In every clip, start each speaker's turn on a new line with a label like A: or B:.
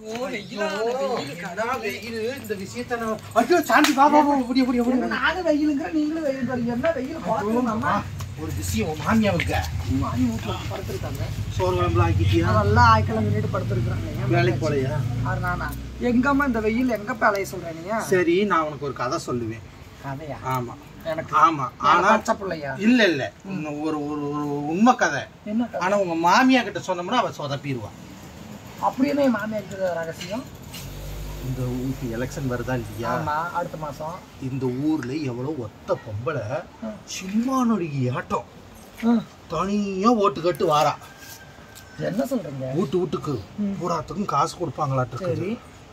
A: இந்த விஷயத்த ஐயோ சாந்தி பாபா
B: நானும் வெயிலுங்கிற நீங்களும் வெயில் பாருங்க. என்ன வெயில்
A: ஒரு விஷயம் மாமியாவுக்கு
B: மாமி வீட்டுல படுத்திருக்காங்க.
A: சோறு குழம்புலாம் ஆக்கிட்டியா?
B: நல்லா ஆய்க்கலாம் நின்றுட்டு படுத்திருக்காங்க.
A: வேலைக்கு போலையா?
B: நானா எங்கம்மா இந்த வெயில் எங்க அலைய சொல்றேன் நீங்க?
A: சரி நான் உனக்கு ஒரு கதை சொல்லுவேன்.
B: கதையா?
A: ஆமா
B: எனக்கு
A: ஆமா. ஆனா
B: பச்சை பிள்ளையா?
A: இல்ல இல்ல ஒரு ஒரு உண்மை கதை.
B: என்ன கதை?
A: ஆனா உங்க மாமியா கிட்ட சொன்னோம்னா அவ சொதப்பிடுவா.
B: அப்படியே மாமியா இருக்கிற ரகசியம்.
A: இந்த ஊருக்கு எலெக்ஷன் வருதா இல்லையா?
B: அடுத்த மாசம்
A: இந்த ஊர்ல எவ்வளவு ஒத்த பொம்பளை சினிமா நடிகை ஆட்டம் தனியா ஓட்டு கட்டு வாரா.
B: என்ன சொல்றீங்க?
A: வீட்டுக்கு பூராத்துக்கும் காசு கொடுப்பாங்களாட்டு.
B: சரி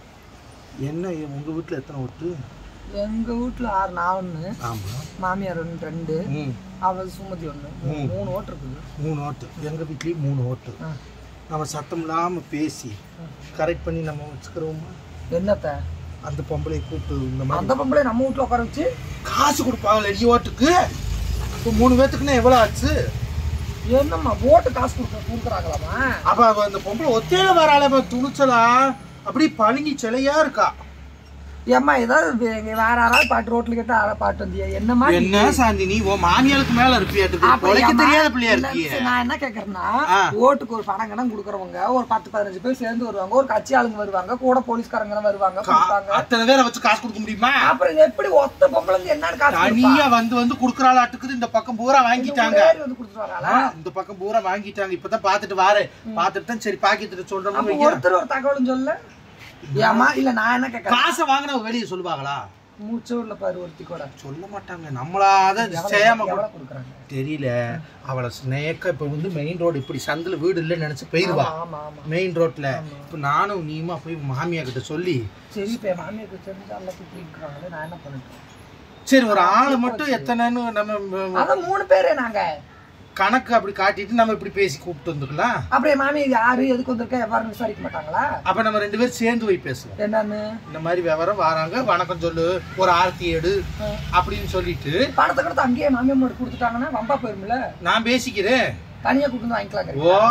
A: என்ன உங்க வீட்டுல எத்தனை ஓட்டு?
B: எங்க வீட்டுல 6 நான் 1.
A: ஆமா.
B: மாமியார் 2 அவ சுமதி 1 3 ஓட்டு இருக்குது.
A: 3 ஓட்டு. எங்க வீட்லயும் 3 ஓட்டு. நம்ம சத்தம் இல்லாம பேசி கரெக்ட் பண்ணி நம்ம வச்சுக்கிறோமா?
B: என்னத்த
A: அந்த பொம்பளை கூப்பிட்டு இந்த மாதிரி
B: அந்த பொம்பளை நம்ம வீட்டுல உட்கார வச்சு
A: காசு கொடுப்பாங்கல்ல நீ ஓட்டுக்கு. இப்போ 3 பேத்துக்குன்னா எவ்வளவு ஆச்சு?
B: என்னம்மா ஓட்டு காசு கொடுக்குறாங்களாமா?
A: அப்ப அந்த பொம்பளை ஒத்தையில வராள துணிச்சலா அப்படி பழுங்கி சிலையா இருக்கா.
B: ஏம்மா ஏதாவது வேற யாராவது பாட்டு ரோட்ல கேட்டா ஆள பாட்டு வந்தியா? என்னமா
A: என்ன சாந்தி நீ உன் மாமியாளுக்கு மேல இருப்பியாட்டுக்கு உழைக்க தெரியாத பிள்ளையா இருக்கியே.
B: நான் என்ன கேக்குறேன்னா ஓட்டுக்கு ஒரு பணம் கடன் கொடுக்கறவங்க ஒரு 10-15 பேர் சேர்ந்து வருவாங்க. ஒரு கட்சி ஆளுங்க வருவாங்க, கூட போலீஸ்காரங்க வருவாங்க.
A: அத்தனை பேரை வச்சு காசு கொடுக்க முடியுமா?
B: அப்புறம் எப்படி ஒத்த பொம்பளைங்க என்ன காசு
A: தனியா வந்து குடுக்கறாளாட்டுக்குது. இந்த பக்கம் பூரா வாங்கிட்டாங்க.
B: வந்து கொடுத்துறாங்களா?
A: இந்த பக்கம் பூரா வாங்கிட்டாங்க. இப்பதான் பாத்துட்டு வாரு. பாத்துட்டு தான் சரி பாக்கிட்டு சொல்றோம்.
B: ஒருத்தர் ஒரு தகவலும் சொல்ல. ஏமா இல்ல நான் என்ன கேக்குறேன்,
A: காசை வாங்கின வெளியே சொல்லுவாங்களா?
B: மூச்சூர்ல பாரு ஒருத்தி கூட
A: சொல்ல மாட்டாங்க. நம்மளாத செய்யாம
B: கொடுக்குறாங்க
A: தெரியல. அவளை ஸ்னேக்கா இப்ப வந்து மெயின் ரோடு இப்படி சந்தில வீடு இல்லைன்னு நினைச்சு போயிருவா மெயின் ரோட்ல. இப்ப நானும் நீமா போய் மாமியா கிட்ட சொல்லி
B: சரி இப்ப மாமியா கிட்ட சொல்லி எல்லாம் கூப்பிட்டுறாங்களே நான் என்ன பண்ணிட்டேன்.
A: சரி ஒரு ஆளு மட்டும் எத்தனைன்னு நம்ம
B: அதான் 3 பேரே நாங்க
A: கணக்கு அப்படி காட்டிட்டு நம்ம இப்படி பேசி கூப்பிட்டு வந்துக்கலாம்.
B: அப்படியே மாமி யாரு எதுக்கு வந்திருக்கா எவ்வாறு விசாரிக்க மாட்டாங்களா?
A: அப்ப நம்ம 2 பேரும் சேர்ந்து போய் பேசுவோம்.
B: என்னன்னு
A: இந்த மாதிரி விவரம் வராங்க வணக்கம் சொல்லு ஒரு ஆர்த்தி எடு அப்படின்னு சொல்லிட்டு
B: பணத்தை கொடுத்து அங்கேயே மாமியா மட்டும் கொடுத்துட்டாங்கன்னா வம்பா போயிருமில்ல. நான்
A: பேசிக்கிறேன்
B: தனியா கூப்பிட்டு வாங்கிக்கலாம்.
A: ஓ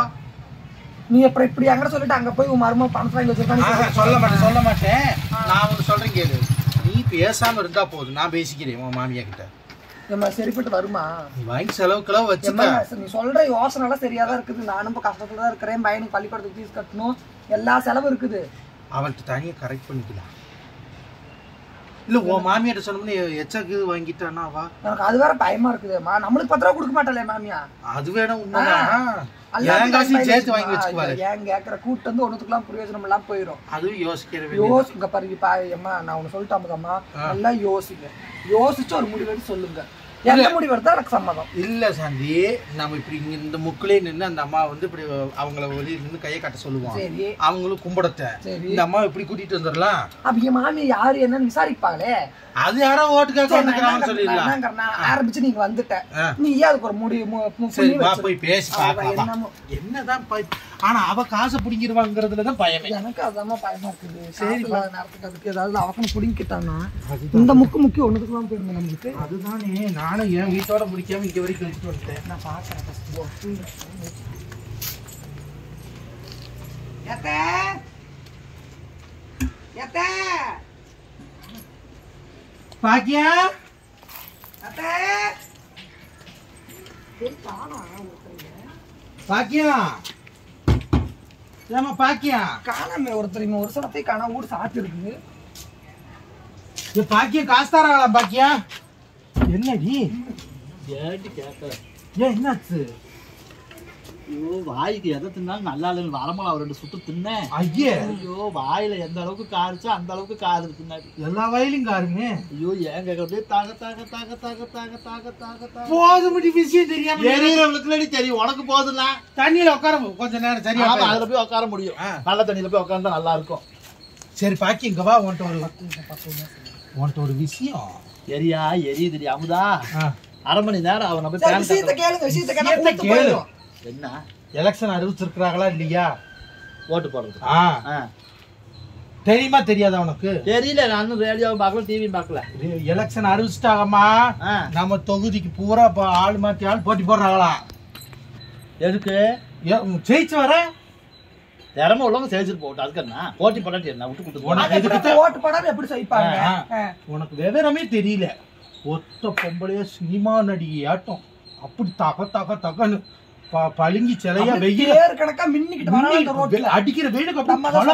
B: நீ அப்புறம் இப்படி அங்க சொல்லிட்டு அங்க போய் உன் மருமக பணத்தை வாங்கி வச்சிருக்காங்க.
A: சொல்ல மாட்டேன். நான் ஒண்ணு சொல்றேன் கேளு. நீ பேசாம இருந்தா போதும். நான் பேசிக்கிறேன் உன் மாமியா கிட்ட.
B: சரிப்பட்டு வருமா?
A: நீ வாங்கி செலவுக்கெல்லாம் வச்சுக்க.
B: நீ சொல்ற யோசனை எல்லாம் சரியாதான் இருக்குது. நானும் இப்ப கஷ்டத்துல தான் இருக்கிறேன். பையனுக்கு பள்ளிக்கூடத்துக்கு ஃபீஸ் கட்டணும், எல்லா செலவும் இருக்குது.
A: அவன்கிட்ட தனியா கரெக்ட் பண்ணிக்கலாம். இல்ல உன் மாமியாட்ட சொன்னோம்னு எச்சக்கு வாங்கிட்டானா அவ?
B: எனக்கு அது வேற பயமா இருக்குதுமா. நம்மளுக்கு 10 ரூபா கொடுக்க மாட்டாளே மாமியா.
A: அது வேணும் உண்மைதான். சேர்த்து வாங்கி வச்சுக்குவாரு.
B: ஏன் கேக்குற கூட்டு வந்து ஒண்ணுத்துக்குலாம் பிரயோஜனம் எல்லாம் போயிடும்.
A: அதுவும் யோசிக்கிறேன்.
B: யோசிங்க பாருங்க அம்மா, நான் ஒண்ணு சொல்லிட்டாமக்கம்மா, நல்லா யோசிங்க. யோசிச்சு ஒரு முடிவு எடுத்து சொல்லுங்க. எந்த முடிவு எடுத்தா எனக்கு சம்மதம்.
A: இல்ல சாந்தி, நம்ம இப்படி இந்த முக்கிலே நின்று அந்த அம்மா வந்து இப்படி அவங்கள வெளியே நின்று கையை காட்ட சொல்லுவாங்க. அவங்களும் கும்பிடத்த இந்த அம்மா இப்படி கூட்டிட்டு வந்துடலாம்.
B: அப்ப மாமி யாரு என்னன்னு விசாரிப்பாங்களே.
A: அது யாரோ ஓட்டு கேட்க வந்துக்கிறாங்கன்னு சொல்லிடலாம்.
B: ஆரம்பிச்சு நீங்க வந்துட்ட, நீ அதுக்கு ஒரு முடிவு
A: போய் பேசி பாக்கலாம். என்னதான் ஆனா அவ காசை பிடிங்கிருவாங்கிறதுலதான் பயமே.
B: எனக்கு அதாம பயமா இருக்குது. சரி நேரத்துக்கு அதுக்கு ஏதாவது அவக்கன்னு பிடிங்கிட்டான்னா இந்த முக்கி ஒண்ணுக்குலாம் போயிருந்தேன் நம்மளுக்கு.
A: அதுதானே நானும் என் வீட்டோட முடிக்காம இங்க வரைக்கும் எடுத்துட்டு வந்துட்டேன்.
B: நான் பாக்குறேன்.
A: பாக்கியா பாக்கியா ஏமா பாக்கியா
B: காணாம ஒருத்தர் ஒரு சனத்தை காணா ஊர் சாப்பிட்டு இருக்குது.
A: பாக்கியா காசு தராங்களா? பாக்கியா என்னடி ஏன் என்னாச்சு?
C: ஐயோ வாய்க்கு எதை தின்னாலும் நல்லா இல்லைன்னு வரமளா 2 சுட்டு தின்னேன்.
A: ஐயோ
C: வாயில எந்த அளவுக்கு காரிச்சோ அந்த அளவுக்கு காரு தின்னாடி.
A: எல்லா வயலும் காருங்க.
C: ஐயோ ஏன் கேட்கறதே தாக தாக தாக தாக தாக தாக தாக தாக
A: போதும் விஷயம் தெரியாம
C: எரியவளுக்கு தெரியும். உனக்கு போதும்னா
A: தண்ணியில உட்கார கொஞ்ச நேரம் சரியா
C: அதுல போய் உட்கார முடியும். நல்ல தண்ணியில போய் உட்கார்ந்தா நல்லா இருக்கும்.
A: சரி பாக்கி இங்க வா. உன்ட்ட ஒரு விஷயம்
C: எரியுது அமுதா. 1/2 மணி நேரம் அவன் என்ன
A: எலெக்ஷன் அறிவிச்சிருக்காங்களா இல்லையா
C: ஓட்டு போடுறது?
A: தெரியுமா தெரியாதா உனக்கு?
C: தெரியல. நானும் ரேடியோவும் பார்க்கல டிவியும் பார்க்கல.
A: எலெக்ஷன் அறிவிச்சிட்டாங்கம்மா. நம்ம தொகுதிக்கு பூரா ஆள் மாத்தி ஆள் போட்டி போடுறாங்களா?
C: எதுக்கு?
A: ஜெயிச்சு வர
C: திறமை உள்ளவங்க செஞ்சுட்டு போட்டு அதுக்கு என்ன போட்டி போட்டாட்டி என்ன விட்டு கொடுத்து
B: ஓட்டு போடாம எப்படி செய்ப்பாங்க?
A: உனக்கு விவரமே தெரியல. ஒத்த பொம்பளைய சினிமா நடிகையாட்டம் அப்படி தகன்னு பழுங்கி சிலையா வெயில்
B: கணக்கா மின்னிக்கிட்டு
A: அடிக்கிற வெயிலுக்கு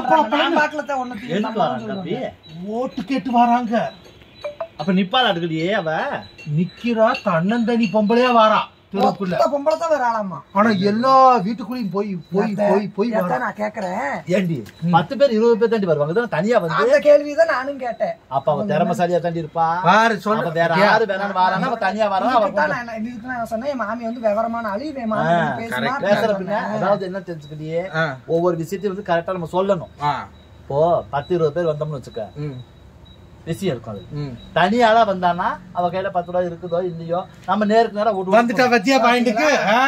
A: ஓட்டு கேட்டு வராங்க.
C: அப்ப நிப்பாள் அடுக்கலையே அவ
A: நிக்கிறா தன்னந்தனி பொம்பளையா வாரா தெருக்குள்ள.
B: பொம்பளை தான் வேற ஆளாமா.
A: ஆனா எல்லா வீட்டுக்குள்ளயும் போய் போய் போய் போய்
B: நான் கேக்குறேன்.
C: ஏண்டி 10 பேர் 20 பேர் தாண்டி வருவாங்க. தனியா வந்து
B: அந்த கேள்விதான் நானும் கேட்டேன்.
C: அப்ப அவ திறமைசாலியா தாண்டி இருப்பா.
A: பாரு சொல்ல
C: வேற யாரு வேணான்னு வாரானா அவ தனியா வரானா.
B: நான் சொன்னேன் என் மாமி வந்து விவரமான ஆளு.
C: பேசுறப்ப அதாவது என்ன தெரிஞ்சுக்கிட்டியே, ஒவ்வொரு விஷயத்தையும் வந்து கரெக்டா நம்ம சொல்லணும். இப்போ 10-20 பேர் வந்தோம்னு வச்சுக்க, விஷயம் இருக்கும். அது தனியாளா வந்தானா அவ கையில 10 ரூபாய் இருக்குதோ இல்லையோ நம்ம நேருக்கு நேரம்
A: வந்துட்டா பத்தியா பாயிண்ட்க்கு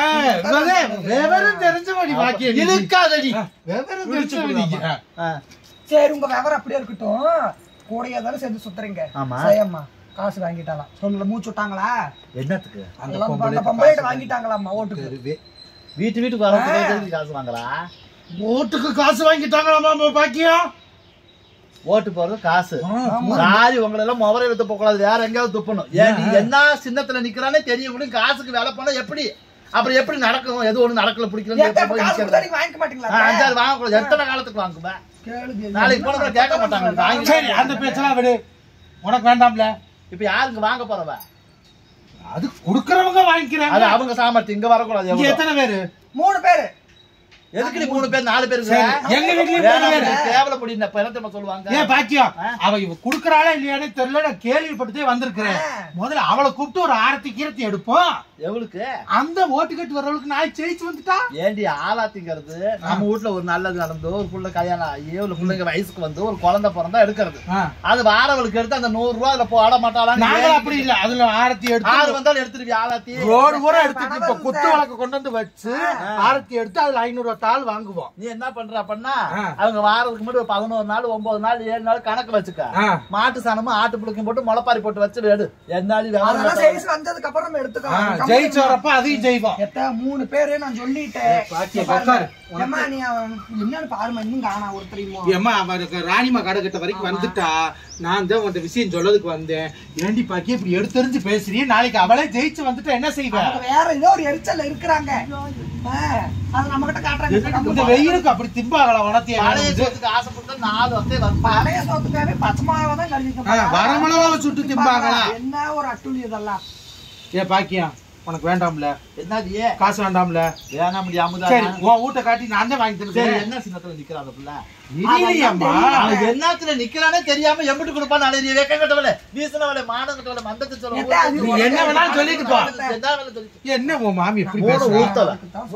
A: விவரம் தெரிஞ்சவடி பாக்கிய
C: இருக்காதடி
A: விவரம் தெரிஞ்சவடி.
B: சரி உங்க விவரம் அப்படியே இருக்கட்டும். கூடையா தானே சேர்ந்து சுத்துறீங்க. செய்யம்மா காசு வாங்கிட்டாலாம் சொல்லல மூச்சு விட்டாங்களா?
C: என்னத்துக்கு?
B: அந்த பொம்பளைட்ட வாங்கிட்டாங்களாம்மா ஓட்டுக்கு.
C: வீட்டுக்கு வரவங்க காசு வாங்கலா?
A: ஓட்டுக்கு காசு வாங்கிட்டாங்களாமா பாக்கியம்?
C: ஓட்டு போறது காசு. சாரி உங்களை எல்லாம் முவரையில துப்ப கூடாது, வேற எங்கேயாவது துப்பணும். ஏன் நீ என்ன சின்னத்துல நிக்கிறானே தெரிய முடியும். காசுக்கு வேலை பண்ணா எப்படி அப்புறம் எப்படி நடக்கும்? எது ஒண்ணு நடக்கல பிடிக்கல
B: வாங்கிக்க மாட்டீங்களா?
C: வாங்கக்கூடாது. எத்தனை காலத்துக்கு வாங்குவேன்? நாளைக்கு போன கேட்க மாட்டாங்க.
A: சரி அந்த பேச்செல்லாம் விடு, உனக்கு வேண்டாம்ல.
C: இப்ப யாருக்கு வாங்க போறவ?
A: அது குடுக்கறவங்க வாங்கிக்கிறாங்க.
C: அது அவங்க சாமர்த்தியம். இங்க வரக்கூடாது.
B: எத்தனை பேரு? 3 பேரு.
C: எதுக்கு நீ 3 பேர் 4 பேருக்கு?
A: எங்க வீட்லயே
C: தேவல முடியும். என்ன சொல்லுவாங்க?
A: ஏன் பாக்கியம் அவ இவ குடுக்கறாளா இல்லையானே தெரியல. நான் கேள்விப்பட்டுட்டே வந்திருக்கிறேன். முதல்ல அவளை கூப்பிட்டு ஒரு ஆரத்தி கீரத்தி எடுப்போம்.
C: எவளுக்கு?
A: அந்த ஓட்டு கட்டு வர்றவளுக்கு நான் ஜெயிச்சு வந்துட்டா.
C: ஏண்டி ஆளாத்திங்கிறது நம்ம வீட்டுல ஒரு நல்லது நடந்தோ, ஒரு புள்ள கல்யாணம் ஆகி ஒரு பிள்ளைங்க வயசுக்கு வந்து ஒரு குழந்தை பிறந்தா எடுக்கிறது. அது வாரவளுக்கு எடுத்து அந்த 100 ரூபாய் அதுல ஆட மாட்டாளான்னு.
A: நாங்க அப்படி இல்ல. அதுல ஆரத்தி எடுத்து
C: 6 வந்தாலும் எடுத்துருவி. ஆளாத்தி
A: ரோடு பூரா எடுத்துட்டு இப்ப குத்து வழக்கு கொண்டு வந்து வச்சு ஆரத்தி எடுத்து அதுல 500 தாள் வாங்குவோம்.
C: நீ என்ன பண்ற அப்படின்னா அவங்க வாரத்துக்கு முன்னாடி 11 நாள் 9 நாள் 7 நாள் கணக்கு வச்சுக்க. மாட்டு சாணமும் ஆட்டு புழுக்கையும் போட்டு முளைப்பாரி போட்டு வச்சு எடு. என்னாலும்
B: வந்ததுக்கு அப்புறம் நம்ம எடுத்துக்கலாம்.
A: ஜெயிச்சு வரப்ப அதையும் செய்வோம்.
B: 3 பேரு நான் சொல்லிட்டேன். என்னன்னு பாருமா இன்னும் காணா ஒரு தெரியுமா?
A: ஏமா அவருக்கு ராணிமா கடை கட்ட வரைக்கும் வந்துட்டா. நான் தான் உன்கிட்ட விஷயம் சொல்லதுக்கு வந்தேன். ஏண்டி பாக்கி இப்படி எடுத்தறிஞ்சு பேசுறீ? நாளைக்கு அவளே ஜெயிச்சு வந்துட்டா என்ன செய்வேன்?
B: வேற ஏதோ ஒரு எரிச்சல் இருக்கிறாங்க. அது நம்ம கிட்ட காட்டுறாங்க.
A: இந்த வெயிலுக்கு அப்படி திம்பாகல உனத்திய
C: ஆசைப்பட்டு 4 வருஷம்
B: பழைய சோத்துக்காவே பச்சமாவதான் கழிக்க
A: வரமிளகாவை சுட்டு திம்பாங்களா?
B: என்ன ஒரு அட்டுளி இதெல்லாம்.
A: ஏன் பாக்கியம் உனக்கு வேண்டாம்ல?
C: என்னது
A: காசு வேண்டாம்ல?
C: வேணாம் முடியாம
A: சரி உன் வீட்டை காட்டி நான் தான் வாங்கி தரேன்.
C: என்ன சின்னத்துல நிக்கிறாங்க பிள்ளை?
A: என்னத்துல
C: நிக்கிறானே தெரியாம எம்பிட்டு கொடுப்பான். நாளைக்கு வேக்க கட்டவல வீசனவளை மானங்கட்டவளை மந்தத்தை சொல்லுவோம்.
A: என்ன வேணாலும் சொல்லிட்டு போ. என்ன உன் மாமி எப்படி
C: ஊர்த்தவ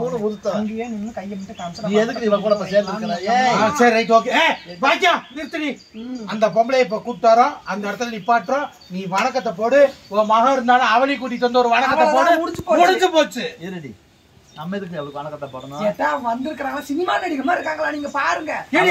B: கையை மட்டும் காமிச்சு
C: நீ எதுக்கு இவன் கூட சேர்ந்து?
A: சரி ரைட் ஓகே. பாக்கியம் நிறுத்தி. அந்த பொம்பளை இப்ப கூப்பிட்டாரோம் அந்த இடத்துல நிப்பாட்டுறோம். நீ வணக்கத்தை போடு. உன் மகன் இருந்தாலும் அவளையும் கூட்டிட்டு வந்து ஒரு வணக்கத்தை போடு. முடிஞ்சு போச்சு.
C: இருடி நம்ம எதுக்கு அவளுக்கு வணக்கத்தை போடணும்?
B: கேட்டா வந்திருக்காங்க சினிமா நடிகை மாதிரி இருக்காங்களா? நீங்க பாருங்க.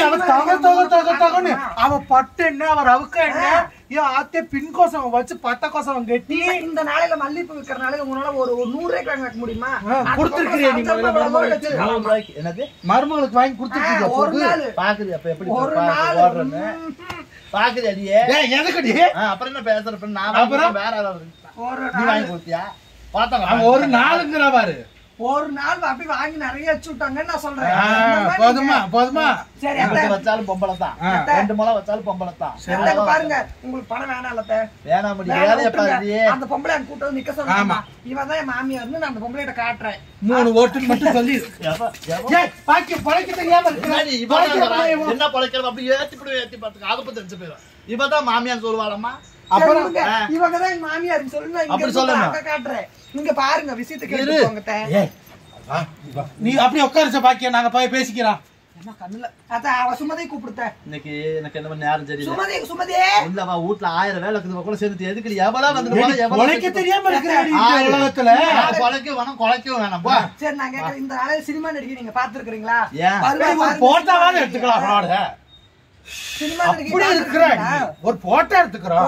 A: அவ பட்டு என்ன அவர் அவுக்க என்ன ஆத்தே பின் கோசம் வச்சு பட்ட கோசம் கட்டி
B: இந்த நாளையில மல்லிப்பூ விற்கிற நாளையில உங்களால ஒரு 100 ரூபாய்க்கு வைக்க முடியுமா?
A: கொடுத்துருக்கீங்க நீங்க.
C: என்னது
A: மருமகளுக்கு வாங்கி கொடுத்துருக்கீங்க.
C: பாக்குது அப்ப எப்படி ஓடுறேன்னு பாக்குது அடியே.
A: எதுக்கடி
C: அப்புறம் என்ன பேசுற? நான் அப்புறம் வேற நீ வாங்கி கொடுத்தியா? பாத்தாங்க
A: ஒரு நாளுங்கிற பாரு.
B: ஒரு நாள் அப்படி வாங்கி நிறைய வச்சு விட்டாங்கன்னு நான் சொல்றேன்.
A: போதுமா
B: சரி
C: வச்சாலும் பொம்பளை தான். 2 முளை வச்சாலும் பொம்பளை தான்.
B: பாருங்க உங்களுக்கு பணம் வேணாம் இல்ல
C: வேணாம் முடியாது.
B: அந்த பொம்பளை கூட்ட வந்து நிக்க சொல்லுமா? இவன் தான் என் மாமியார்னு நான் அந்த பொம்பளைகிட்ட காட்டுறேன்.
A: 3 ஓட்டு மட்டும் சொல்லி பாக்கி பழைக்க தெரியாம
C: என்ன பழைக்கிறது? அப்படி ஏத்தி பாத்துக்க. அதை பத்தி தெரிஞ்சு போயிடும். இவதான் மாமியார் சொல்லுவாளம்மா.
B: அப்புறம் இவங்கதான் என் மாமியார் சொல்லுங்க காட்டுறேன். நீங்க பாருங்க விஷயத்தை கேட்டுக்கோங்க.
A: நீ அப்படி உட்காருச்ச பாக்கிய நாங்க போய் பேசிக்கிறோம்.
B: கண்ணுல அதான் அவ சுமதியை கூப்பிடுத்தேன்.
C: இன்னைக்கு எனக்கு என்ன நேரம் தெரியல.
B: சுமதியே
C: இல்லவா வீட்டுல 1000 வேலை இருக்குது கூட சேர்ந்து எதுக்கு எவ்வளவு வந்து
A: உழைக்க தெரியாம இருக்கிற உலகத்துல
C: கொலைக்கும் வேணும் கொலைக்கும் வேணாம்.
B: சரி நான் கேட்கறேன். இந்த நாளையில சினிமா நடிகை நீங்க பாத்துருக்கீங்களா?
A: போட்டாவாத எடுத்துக்கலாம். சினிமா நடிகை இருக்கிறாங்க ஒரு போட்டோ எடுத்துக்கிறோம்.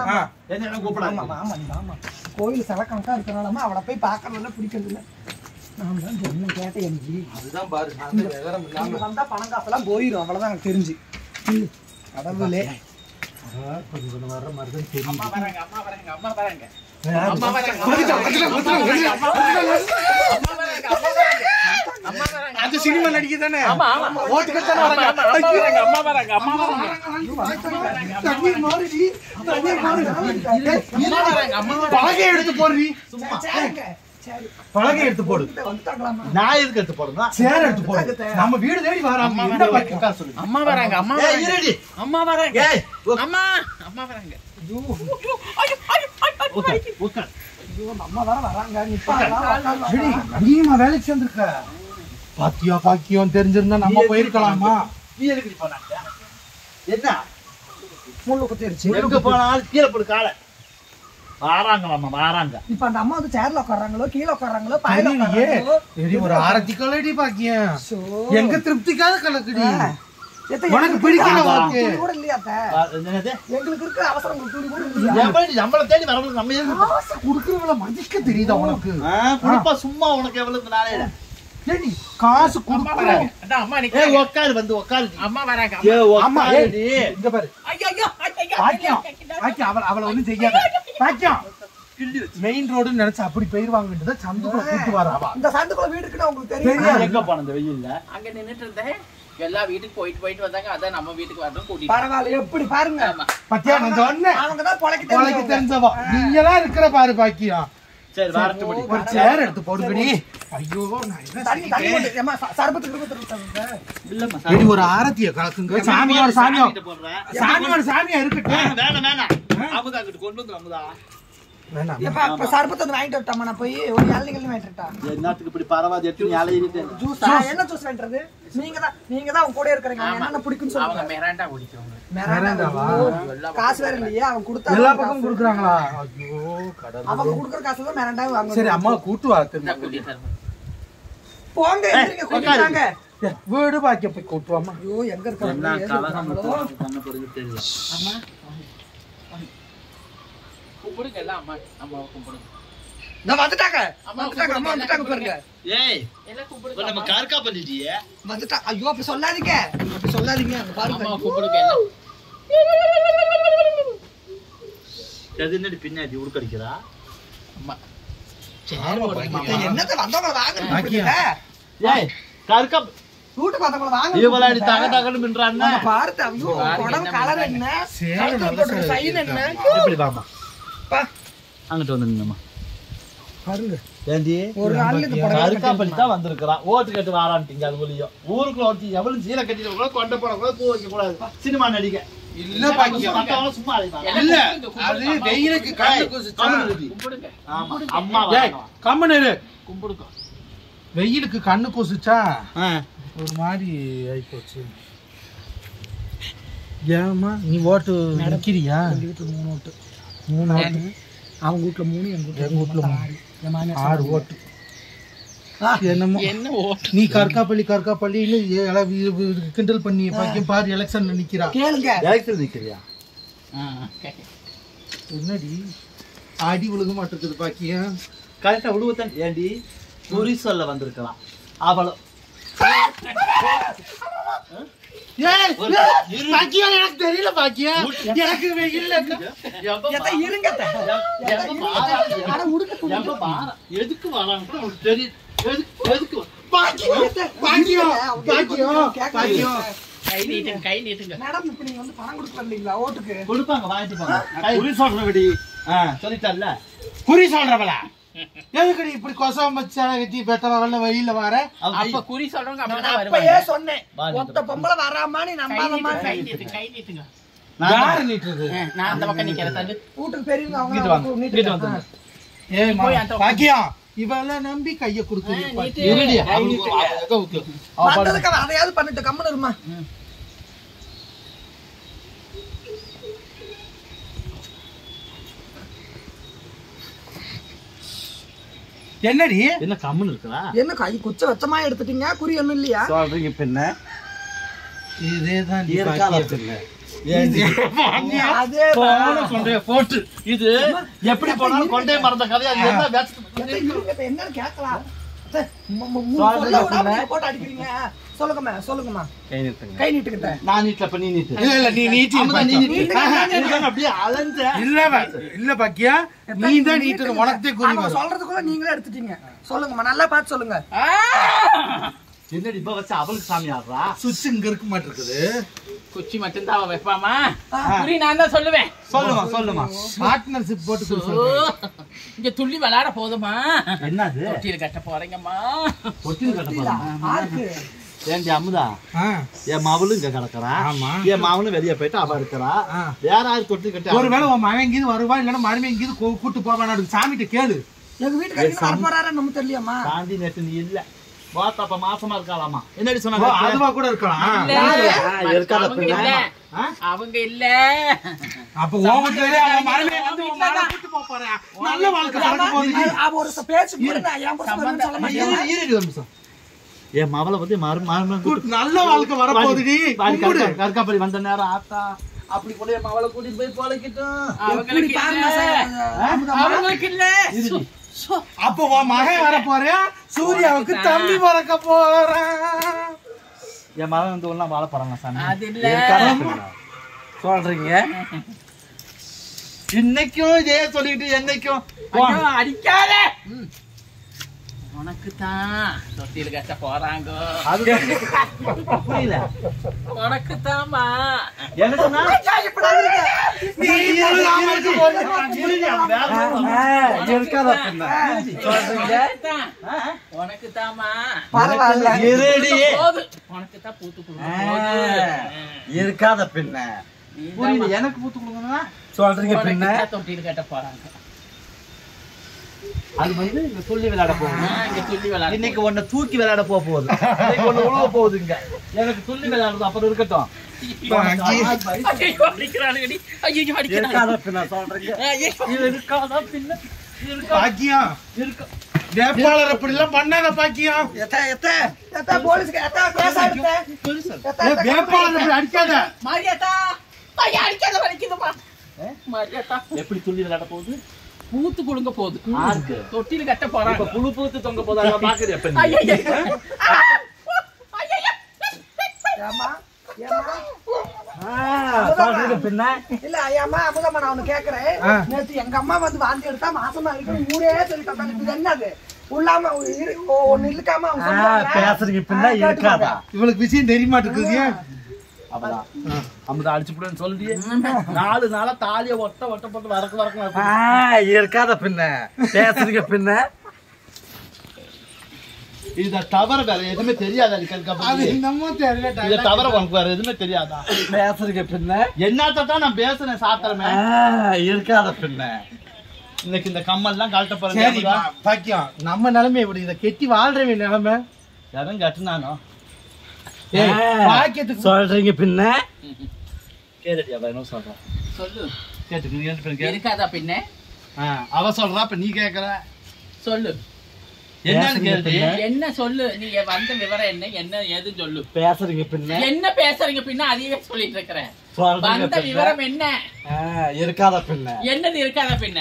B: கோயில் சில கணக்கா இருக்கிறாலும் அவளை போய் பாக்கறதுல பிடிக்கிறது இல்ல. நான் தான் சொன்னேன் கேட்டேன் எனக்கு
A: அதுதான் பாரு அந்த விவரம் இல்லாம
B: இங்க வந்தா பணம் காசெல்லாம் போயிடும் அவ்வளவுதான் எனக்கு தெரிஞ்சு கடவுளே
A: கொஞ்சம் வர்ற மாதிரி தான் தெரியும்.
D: அம்மா வராங்க அம்மா வராங்க அம்மா வராங்க
A: அந்த சினிமா நடிக்க தானே
D: அம்மா ஆமா
A: ஓட்டுக்கு தானே வராங்க.
D: அம்மா வராங்க அம்மா வராங்க
B: தண்ணீர் மாறுடி தண்ணீர் மாறு
A: பலகை எடுத்து போடுறீ
C: சும்மா
B: சரி
A: பலகை எடுத்து போடு.
B: வந்துட்டாங்களாமா
C: நான் எதுக்கு எடுத்து போடணும்
A: சேர் எடுத்து போடு. நம்ம வீடு தேடி வராம என்ன பாக்கி
C: உட்கார சொல்லு
D: அம்மா வராங்க அம்மா
C: ஏய்
D: வராங்க
C: இருடி
D: அம்மா வராங்க
C: ஏய்
D: அம்மா அம்மா வராங்க
C: உட்கார் உட்கார்
B: ஐயோ அம்மா வர வராங்க நிப்பாங்க
A: சரி, நீமா வேலைக்கு சேர்ந்திருக்க. பாத்தியா பாக்கியம் தெரிஞ்சிருந்தா நம்ம போயிருக்கலாமா?
C: நீ எதுக்கு போனாங்க என்ன
B: முள்ளு குத்திருச்சு
C: எங்க போனாலும் கீழே போடு காலை வாராங்களாம்மா வாராங்க
B: இப்ப அந்த அம்மா வந்து சேர்ல உட்கார்றாங்களோ கீழே உட்கார்றாங்களோ பாயில
A: தெரியலையே.
B: உட்கார்றாங்களோ
A: சரி, ஒரு ஆரத்தி கலடி பாக்கியம்.
B: சோ
A: எங்க திருப்திக்காக கலக்குடி.
B: எத்த
A: உனக்கு பிடிக்கல வாக்கு.
B: துணி கூட இல்லையா அத்தை?
C: என்னது
B: எங்களுக்கு இருக்க அவசரம் உங்களுக்கு துணி கூட இல்லையா
C: எப்படி நம்மளை தேடி வரவங்களுக்கு நம்ம எதுக்கு
A: காசு குடுக்கறவங்கள மதிக்க தெரியுதா உனக்கு?
C: குடிப்பா சும்மா உனக்கு எவ்வளவு நாளே
A: ஏய், நீ காசு
D: அம்மா
A: குடுக்கற.
D: வராங்க அதான் அம்மா
C: ஏய்
D: நிக்கிறாங்க
C: உட்காரு வந்து உட்காரு
D: அம்மா வராங்க
C: ஏ
A: அம்மா,
C: உட்காருடி
A: இங்க பாரு.
D: ஐயோ ஐயோ
A: பாக்கியம், பாக்கியம், அவளை ஒண்ணும் செய்யாத. பாக்கியம், மெயின் ரோடுன்னு நினைச்சு அப்படி போயிருவாங்கன்றத சந்துக்குள்ள கூட்டு வராவா?
B: இந்த சந்துக்குள்ள வீடு இருக்குன்னு உங்களுக்கு தெரியும்
A: தெரியாது.
C: எங்க போன இந்த வெயில்ல
D: அங்க நின்னுட்டு இருந்தேன் எல்லா வீட்டுக்கு போயிட்டு வந்தாங்க அதான் நம்ம வீட்டுக்கு வரணும் கூட்டிட்டு
B: பரவாயில்ல எப்படி பாருங்க
D: ஆமா
A: பாத்தியா, நான் சொன்னேன்.
B: அவங்க தான்
A: உனக்கு
B: பொழைக்க
A: தெரிஞ்சவா நீங்கெல்லாம் இருக்கிற பாரு பாக்கியம்.
C: சரி வரட்டு முடி
A: ஒரு சேர் எடுத்து போடுங்கடி. ஐயோ, நான் என்ன
B: தண்ணி தண்ணி கொண்டு ஏமா சர்பத்துக்கு கொடுத்துருக்காங்க
C: இல்லம்மா
A: சரி, ஒரு ஆரத்திய கலக்குங்க. சாமியோட சாமியா
C: போடுறேன்
A: சாமியோட சாமியா இருக்கட்டும்.
C: வேணாம் வேணாம் அமுதா கிட்ட கொண்டு வந்து அமுதா
A: வேணாம்.
B: இப்ப சர்பத்து வந்து வாங்கிட்டு வரட்டாமா நான் போய் ஒரு இளநீங்களும் வாங்கிட்டு வரட்டா
C: என்னத்துக்கு இப்படி பரவாது எடுத்து நீ அலையிட்டு
B: ஜூஸ் என்ன ஜூஸ் வாங்கிட்டு நீங்க தான் அவங்க கூட இருக்கிறீங்க அவங்க என்னென்ன பிடிக்கும்னு
D: அவங்க
B: சொல்லுங்க
D: மெராண்டா குடிக்கிறவங்க
A: வேணாண்டாவா?
B: காசு வேற இல்லையா அவங்க கொடுத்தா
A: எல்லா பக்கமும் குடுக்குறாங்களா? ஐயோ, கடவுளே.
B: அவங்க கொடுக்குற காசு தான் மிரண்டா வாங்க
A: சரி, அம்மா கூட்டு வா திரும்ப.
D: நான் கூட்டிட்டு வரேன்.
B: போங்க எந்திரிங்க கூட்டிட்டாங்க
A: ஏய், வீடு பாக்கிய போய் கூட்டு வாமா.
B: ஐயோ எங்க இருக்காங்க
C: என்ன கலகம் பண்ண போறது தெரியல
D: அம்மா கும்பிடுங்க எல்லாம் அம்மா அம்மாவை கும்பிடுங்க
B: நான் வந்துட்டாங்க
D: அம்மா
B: அம்மா வந்துட்டாங்க பாருங்க
C: ஏய்
D: எல்லாம்
C: இப்ப
D: கும்பிடுங்க
C: நம்ம கார்க்கா பண்ணிட்டியே
B: வந்துட்டா ஐயோ அப்படி சொல்லாதீங்க அப்படி சொல்லாதீங்க அங்க பாருங்க
D: அம்மாவை கும்பிடுங்க எல்லாம்
C: அது என்னடி பின்னாடி உடுக்கடிக்கிறா
D: அம்மா
B: என்னத்த வந்தவங்கள வாங்க
A: பாக்கியா.
C: ஏய் கார்க்கா
B: வீட்டுக்கு வந்தவங்கள வாங்க
C: இவளாடி தக தகன்னு மின்றான்னு
B: பாருங்க ஐயோ உடம்பு கலர் என்ன கழுத்துல போட்டுருக்க சைன் என்ன
C: எப்படி வாமா
B: பா,
C: அங்கிட்டு வந்துங்கம்மா
B: பாருங்க
C: ஏண்டி
B: ஒரு நாளுக்கு
C: கார்க்கா பண்ணி தான் வந்திருக்கிறான் ஓட்டு கட்டு வாரான்ட்டீங்க அது ஒளியும் ஊருக்குள்ள ஒருத்தி எவ்வளவு சீலை கட்டிட்டு கூட கொண்ட போட கூட பூ வைக்க கூடாது சினிமா நடிக்க
A: இல்ல பாக்கியம்.
C: மத்தவங்க சும்மா அழைப்பாங்க
A: இல்ல, அது வெயிலுக்கு கண்ணு கூசுச்சா?
D: கும்பிடுங்க
C: ஆமா அம்மா
A: ஏய்,
C: வரணும்.
A: கம்முனு இரு.
D: கும்பிடுங்க
A: வெயிலுக்கு கண்ணு கூசுச்சா?
C: ஆ.
A: ஒரு மாதிரி ஆயிப்போச்சு. ஏமா நீ ஓட்டு நிக்கிறியா?
B: எங்க வீட்டுல 3 ஓட்டு
A: 3 ஓட்டு.
B: அவங்க வீட்டுல 3
A: எங்க வீட்டுல
B: 6 என் மாமியார்
A: 6 ஓட்டு. என்னமோ
D: என்ன ஓட்டு
A: நீ கற்காப்பள்ளின்னு கிண்டல் பண்ணி பாக்கியம் பாரு எலெக்ஷன்ல நிக்கிறா.
B: கேளுங்க
C: எலெக்ஷன் நிக்கிறியா
A: என்னடி அடி விழுக மாட்டேங்குது பாக்கியம்.
C: கரெக்டா விடுவத்தான் ஏண்டி குறி சொல்ல வந்திருக்கலாம் அவளோ
A: ஏய், பாக்கியம், எனக்கு தெரியல பாக்கியம். எனக்கு வெயில்ல
B: எத்த இருங்க அத்தை. அட உடுக்க
C: எப்ப வாரா? எதுக்கு வரான்னு கூட உனக்கு தெரியும். எதுக்கு
A: பாக்கியம், பாக்கியம், பாக்கியம், பாக்கியம்.
D: கை நீட்டுங்க
B: மேடம் இப்ப நீங்க வந்து பணம் கொடுக்க வரலீங்களா ஓட்டுக்கு
C: கொடுப்பாங்க வாங்கிட்டு போங்க குறி சொல்ற விடி சொல்லிட்டார்ல
A: குறி சொல்றவளா? எதுக்கு நீ இப்படி கொசம் வச்சா கட்டி பெட்டவங்கள வெயில்ல வர?
D: அப்ப குறி சொல்றவங்க
B: நான்
D: அப்படிதான்
B: அப்பயே
D: வருவாங்க
B: சொன்னேன் ஒத்த பொம்பளை வராமா நீ நம்பாதம்மா
D: கை நீட்டுங்க
A: யாரு நீட்டுறது?
D: நான் அந்த பக்கம் நிக்கிறேன் தம்பி
B: வீட்டுக்கு பெரியவங்க
C: இங்கிட்டு
B: அவங்க
C: வாங்க இங்கிட்டு வந்து
A: ஏய்
D: போய் அந்த பக்கம்.
A: பாக்கியம், இவெல்லாம் நம்பி கைய கொடுக்குறீ
D: நீட்டு.
A: பாக்கியம். இருடி,
D: கை
A: அவளுக்கு
D: நீட்டுங்க.
A: அவ ஊத்து. அவ பாரு.
B: வந்ததுக்கு அவன் அதையாவது பண்ணிட்டு கம்முன்னு இருமா
A: என்னடி
C: என்ன கம்முன்னு இருக்கா
B: என்ன கை குச்ச வச்சமா எடுத்துட்டீங்க குறி ஒண்ணும் இல்லையா
C: சொல்றீங்க பின்ன
A: இதேதான் நீ
C: இருக்கால
A: பாக்கியம்.
C: பின்ன ஏண்டி
B: அதே
C: போன கொண்டே போட்டு இது எப்படி போனாலும் கொண்டே மறந்த கதையா அது என்ன வேஸ்ட்
B: என்னன்னு கேட்கலாம் போட்டு அடிக்கிறீங்க. சொல்லுங்கம்மா கை நீட்டுக்கிட்ட.
C: நான் நீட்ல பண்ணி நீட்டு.
A: இல்ல நீ நீட்டி
C: அப்படியே அலைஞ்ச.
A: இல்ல பாக்கியா நீ தான் நீட்டு உனக்கே குறி வரும்.
B: சொல்றதுக்குள்ள நீங்களே எடுத்துட்டீங்க. சொல்லுங்கம்மா நல்லா பார்த்து சொல்லுங்க.
C: என்னடி இப்ப வச்சு அவளுக்கு சாமி ஆடுறா?
A: சுவிட்ச் இங்க இருக்க மாட்டிருக்குது.
D: குச்சி மட்டும் தான் அவ வைப்பாமா. குறி நான் தான் சொல்லுவேன்.
C: சொல்லுமா
A: பார்ட்னர்ஷிப் போட்டு
D: இங்க துள்ளி விளையாட போதுமா?
C: என்னது?
D: தொட்டியில கட்ட போறீங்கம்மா.
C: தொட்டில் கட்ட போறேன். ஏண்டி அமுதா, என் மவளும் இங்க கிடக்குறா, என் மவனும் வெளியே போயிட்டு அவ இருக்கிறா, வேற யாரு தொட்டில் கட்டி?
A: ஒருவேளை உன் மகன் இங்கேயும் வருவா, இல்லன்னா மருமை இங்கேயும் கூட்டு போவான். சாமிகிட்ட கேளு.
B: எங்க வீட்டுக்கு போறாரு நம்ம தெரியலையாமா?
C: சாந்தி நேற்று நீ இல்ல அப்ப மாசமா இருக்காளாமா. என்னடி சொன்னாங்க?
A: அதுவா கூட இருக்கலாம்.
D: அவங்க இல்ல.
A: அப்ப ஓமத்திலே அவன் மருமையை வந்து உன் மகனை கூட்டு போறேன். நல்ல வாழ்க்கை நடக்க போகுது.
B: அவ ஒரு பேச்சு கூட என் புருஷன் சொல்ல மாட்டேன்.
C: என் மவளை வந்து
A: நல்ல வாழ்க்கை வர போகுதுடி.
C: கற்காப்படி வந்த நேரம் ஆத்தா அப்படி கூட என் மவளை கூட்டிட்டு போய் பொழைக்கட்டும்.
D: அவங்களுக்கு இல்ல.
A: அப்ப உன் மகன் வர போறேன். சூர்யாவுக்கு தம்பி பிறக்க போறான்.
C: என் மகன் வந்து ஒண்ணா வாழ போறாங்க சாமி.
D: அது இல்ல
C: சொல்றீங்க. இன்னைக்கும் இதே சொல்லிட்டு என்னைக்கும்
D: அடிக்காத. உனக்கு தான் தொட்டியில கட்ட போறாங்க.
C: புரியல.
D: உனக்கு தாமா.
C: எனக்கு
D: உனக்கு தாமா. உனக்கு தான் பூத்து
C: இருக்காத பின்ன. புரியல. எனக்கு பூத்து கொடுங்க சொல்றீங்க. பின்ன
D: தொட்டியில கட்ட போறாங்க.
C: அது வந்து இங்க துள்ளி விளையாட போகுது.
D: இங்க துள்ளி விளையாட.
C: இன்னைக்கு ஒன்ன தூக்கி விளையாட போகுது. இன்னைக்கு ஒண்ணு உழவ போகுதுங்க. எனக்கு துள்ளி விளையாடுறது அப்புறம் இருக்கட்டும்.
A: வேட்பாளர் அப்படி எல்லாம் பண்ணாத பாக்கியம். வேட்பாளர் அப்படி அடிக்காத.
C: எப்படி துள்ளி விளையாட போகுது?
D: பூத்து குடுங்க போகுது. தொட்டில கட்ட
C: இப்ப
D: போறாங்க.
C: புழு பூத்து தொங்க போதா பாக்குது. எப்ப பின்ன
B: இல்ல ஐயாமா அமுதம்மா நான் ஒண்ணு கேக்குறேன். நேத்து எங்க அம்மா வந்து வாந்தி எடுத்தா மாசமா இருக்கு ஊரே சொல்லிட்டாங்க. இது என்னது உள்ளாம ஒண்ணு இழுக்காம
C: பேசுறீங்க. பின்ன இருக்காதா?
A: இவளுக்கு விஷயம் தெரிய மாட்டேங்குது.
C: அவதான் அமுதா அடிச்சு போடுன்னு சொல்லியே 4 நாளா தாலிய ஒட்ட போட்டு வரக்கு இருக்காத. பின்ன பேசுறீங்க. பின்ன இத தவிர வேற எதுவுமே தெரியாதா? இத தவிர உனக்கு வேற எதுவுமே தெரியாதா? பேசுறீங்க. பின்ன என்னத்தான் நான் பேசுறேன். சாத்திரமே இருக்காத. பின்ன இன்னைக்கு இந்த கம்மல் எல்லாம் கழட்ட போறேன்.
A: பாக்கியம் நம்ம நிலைமை இப்படி. இதை கெட்டி வாழ்றவே நிலைமை
C: யாரும் கட்டுனானோ
A: சொல்றீங்க. பின்ன
C: கேளுடியா என்ன சொல்றேன்.
D: சொல்லு.
C: கேட்டுக்கு
D: இருக்காதா பின்ன?
C: அவ சொல்றா. இப்ப நீ கேக்குற.
D: சொல்லு.
C: என்னன்னு கேள்வி.
D: என்ன சொல்லு. நீ வந்த விவரம் என்ன என்ன ஏது சொல்லு.
C: பேசுறீங்க. பின்ன
D: என்ன பேசுறீங்க? பின்ன அதையே சொல்லிட்டு இருக்கிறேன். வந்த விவரம் என்ன?
C: இருக்காத. பின்ன
D: என்னது இருக்காத? பின்ன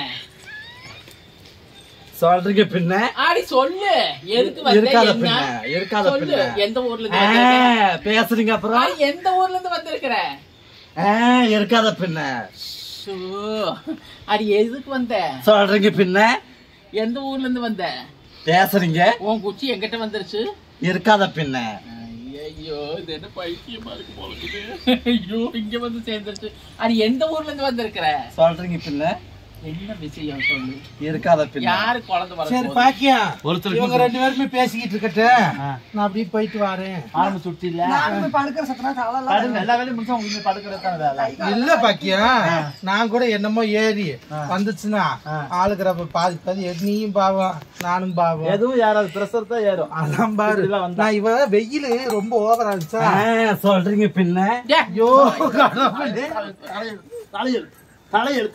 C: சொல்றீங்க. பின்ன
D: ஆடி சொல்லு. எதுக்கு வந்த?
C: இருக்காத.
D: சொல்லு. எந்த ஊர்ல இருந்து
C: பேசுறீங்க? அப்புறம்
D: எந்த ஊர்ல இருந்து வந்திருக்கிற?
C: இருக்காத. பின்ன
D: அடி எதுக்கு வந்த?
C: சொல்றீங்க. பின்ன
D: எந்த ஊர்ல இருந்து வந்த?
C: பேசுறீங்க.
D: உன் குச்சி எங்கிட்ட வந்துருச்சு.
C: இருக்காத. பின்ன
D: ஐயோ இது என்ன பைத்தியமா இருக்கு போல இருக்குது. ஐயோ இங்க வந்து சேர்ந்துருச்சு. அடி எந்த ஊர்ல இருந்து வந்திருக்கிற?
C: சொல்றீங்க. பின்ன
D: என்ன விஷயம் சொல்லு.
C: இருக்காத. பின்ன
D: யாரு குழந்தை வர?
A: சரி பாக்கியா,
C: ஒருத்தர்
A: இவங்க 2 பேருமே பேசிக்கிட்டு இருக்கட்டு. நான் அப்படியே போயிட்டு வரேன்.
C: ஆரம்பி சுட்டி இல்ல
B: படுக்கிற சத்தனா
C: எல்லா வேலையும் முடிச்சா உங்களுக்கு படுக்கிறதான் வேலை
A: இல்ல பாக்கியா. நான் கூட என்னமோ ஏறி வந்துச்சுன்னா ஆளுக்கிறப்ப பாதி நீயும் பாவம் நானும் பாவம்.
C: எதுவும் யாராவது பிரஷர் தான் ஏறும்.
A: அதான் பாரு. நான் இவ வெயில் ரொம்ப ஓவரா இருந்துச்சா.
C: சொல்றீங்க. பின்ன
A: ஐயோ
C: தலையெழுத்து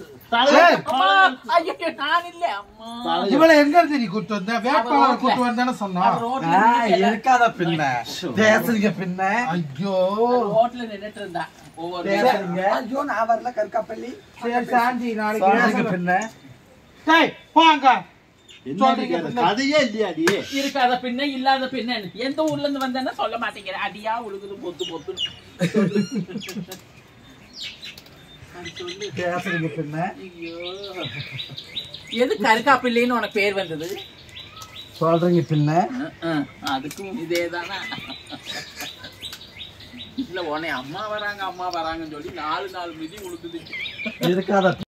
A: இவளை எங்க இருந்து நீ கூட்டு வந்த? வேட்பாளர் கூட்டு வந்தானே சொன்னா.
C: இருக்காத. பின்ன பேசுறீங்க. பின்ன
D: ஐயோ ரோட்ல நின்னுட்டு இருந்தா.
B: ஐயோ நான் வரல கற்காப்பள்ளி.
A: சரி சாந்தி நாளைக்கு.
C: பின்ன
A: போங்க.
C: கதையே இல்லையாடி?
D: இருக்காத பின்ன இல்லாத பின்ன எந்த ஊர்ல இருந்து வந்தேன்னா சொல்ல மாட்டேங்கிற. அடியா உழுகுது பொத்து பொத்து
C: பேசுறீங்க பின்ன.
D: ஐயோ எது கருக்காப்பு இல்லைன்னு உனக்கு பேர் வந்தது
C: சொல்றீங்க பின்ன.
D: அதுக்கும் இதேதானா? இல்ல உன்னை அம்மா வராங்கன்னு சொல்லி 4 மிதி உழுக்குது.
C: இருக்காத